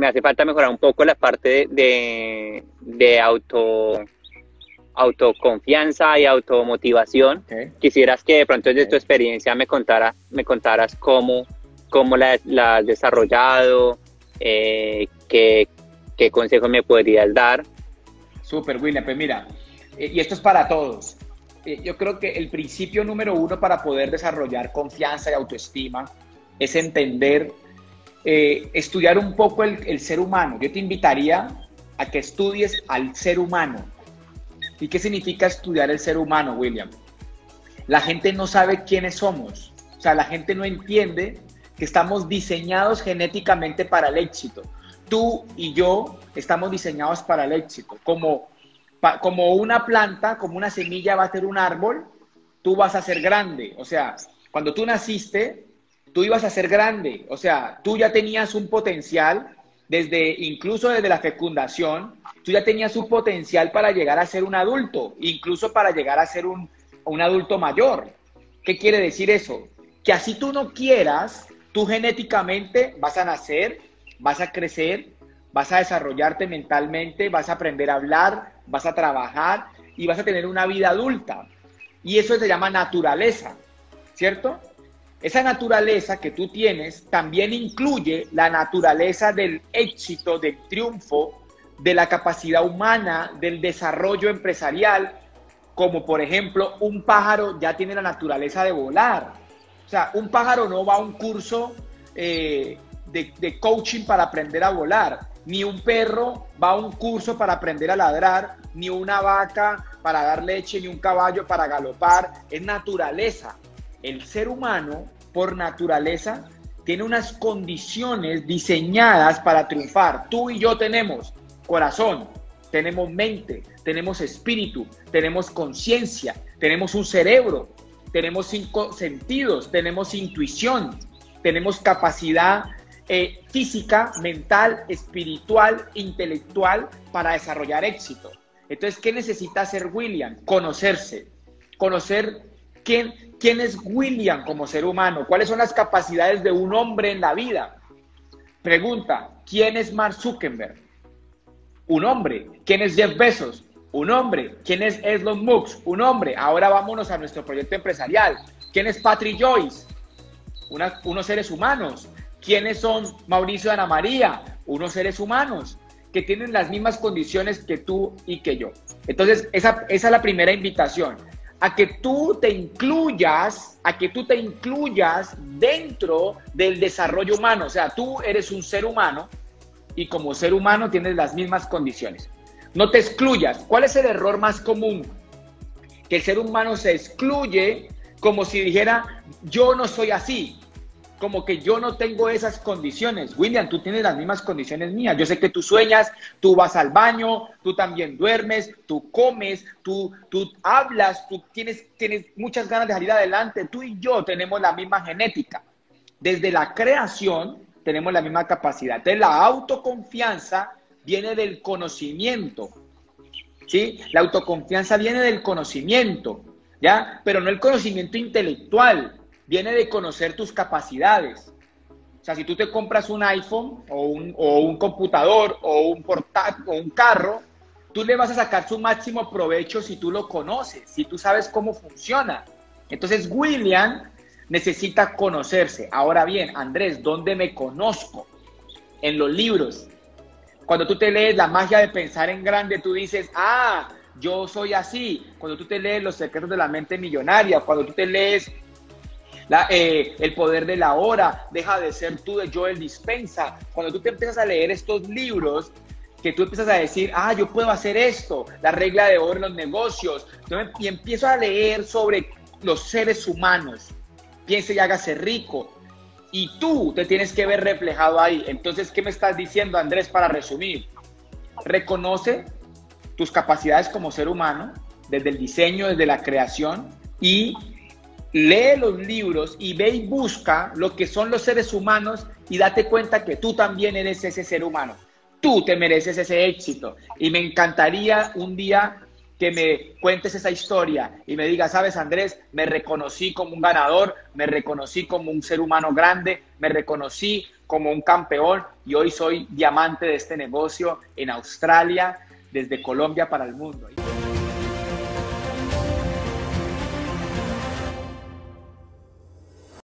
me hace falta mejorar un poco la parte de autoconfianza y automotivación. Okay. Quisieras que de pronto desde tu experiencia me contaras cómo la has desarrollado, qué consejos me podrías dar. Súper, William. Pues mira, y esto es para todos. Yo creo que el principio número uno para poder desarrollar confianza y autoestima es entender, estudiar un poco el ser humano. Yo te invitaría a que estudies al ser humano. ¿Y qué significa estudiar el ser humano, William? La gente no sabe quiénes somos. O sea, la gente no entiende que estamos diseñados genéticamente para el éxito. Tú y yo estamos diseñados para el éxito. Como una planta, como una semilla va a ser un árbol, tú vas a ser grande. O sea, cuando tú naciste, tú ibas a ser grande. O sea, tú ya tenías un potencial, incluso desde la fecundación, tú ya tenías un potencial para llegar a ser un adulto, incluso para llegar a ser un adulto mayor. ¿Qué quiere decir eso? Que así tú no quieras, tú genéticamente vas a nacer, vas a crecer, vas a desarrollarte mentalmente, vas a aprender a hablar, vas a trabajar y vas a tener una vida adulta. Y eso se llama naturaleza, ¿cierto? Esa naturaleza que tú tienes también incluye la naturaleza del éxito, del triunfo, de la capacidad humana, del desarrollo empresarial, como por ejemplo un pájaro ya tiene la naturaleza de volar. O sea, un pájaro no va a un curso de coaching para aprender a volar, ni un perro va a un curso para aprender a ladrar, ni una vaca para dar leche, ni un caballo para galopar. Es naturaleza. El ser humano, por naturaleza, tiene unas condiciones diseñadas para triunfar. Tú y yo tenemos corazón, tenemos mente, tenemos espíritu, tenemos conciencia, tenemos un cerebro, tenemos 5 sentidos, tenemos intuición, tenemos capacidad física, mental, espiritual, intelectual para desarrollar éxito. Entonces, ¿qué necesita hacer William? Conocerse, conocer quién es William como ser humano, cuáles son las capacidades de un hombre en la vida. Pregunta, ¿quién es Mark Zuckerberg? Un hombre. ¿Quién es Jeff Bezos? Un hombre. ¿Quién es Elon Musk? Un hombre. Ahora vámonos a nuestro proyecto empresarial. ¿Quién es Patrick Joyce? Unos seres humanos. ¿Quiénes son Mauricio y Ana María? Unos seres humanos que tienen las mismas condiciones que tú y que yo. Entonces, esa es la primera invitación. A que tú te incluyas dentro del desarrollo humano. O sea, tú eres un ser humano y como ser humano tienes las mismas condiciones. No te excluyas. ¿Cuál es el error más común? Que el ser humano se excluye como si dijera, yo no soy así, como que yo no tengo esas condiciones. William, tú tienes las mismas condiciones mías. Yo sé que tú sueñas, tú vas al baño, tú también duermes, tú comes, tú hablas, tú tienes muchas ganas de salir adelante. Tú y yo tenemos la misma genética. Desde la creación tenemos la misma capacidad. Entonces, la autoconfianza viene del conocimiento, ¿sí? La autoconfianza viene del conocimiento, ¿ya? Pero no el conocimiento intelectual, viene de conocer tus capacidades. O sea, si tú te compras un iPhone o un computador o un portátil o un carro, tú le vas a sacar su máximo provecho si tú lo conoces, si tú sabes cómo funciona. Entonces, William necesita conocerse. Ahora bien, Andrés, ¿dónde me conozco? En los libros. Cuando tú te lees La magia de pensar en grande, tú dices, ah, yo soy así. Cuando tú te lees Los secretos de la mente millonaria, cuando tú te lees El poder de la hora, Deja de ser tú, de Joel Dispenza, cuando tú te empiezas a leer estos libros, que tú empiezas a decir, ah, yo puedo hacer esto, la regla de oro en los negocios, y empiezo a leer sobre los seres humanos, piense y hágase rico, y tú te tienes que ver reflejado ahí. Entonces, ¿qué me estás diciendo, Andrés, para resumir? Reconoce tus capacidades como ser humano, desde el diseño, desde la creación, y lee los libros y ve y busca lo que son los seres humanos y date cuenta que tú también eres ese ser humano. Tú te mereces ese éxito. Y me encantaría un día que me cuentes esa historia y me digas, sabes, Andrés, me reconocí como un ganador, me reconocí como un ser humano grande, me reconocí como un campeón y hoy soy diamante de este negocio en Australia, desde Colombia para el mundo.